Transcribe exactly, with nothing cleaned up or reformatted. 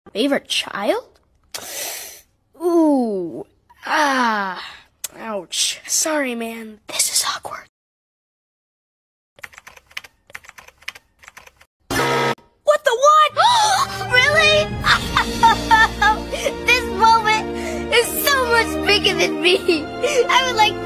Favorite child? Ooh. Ah. Ouch. Sorry, man. This is awkward. What the what? Really? This moment is so much bigger than me. I would like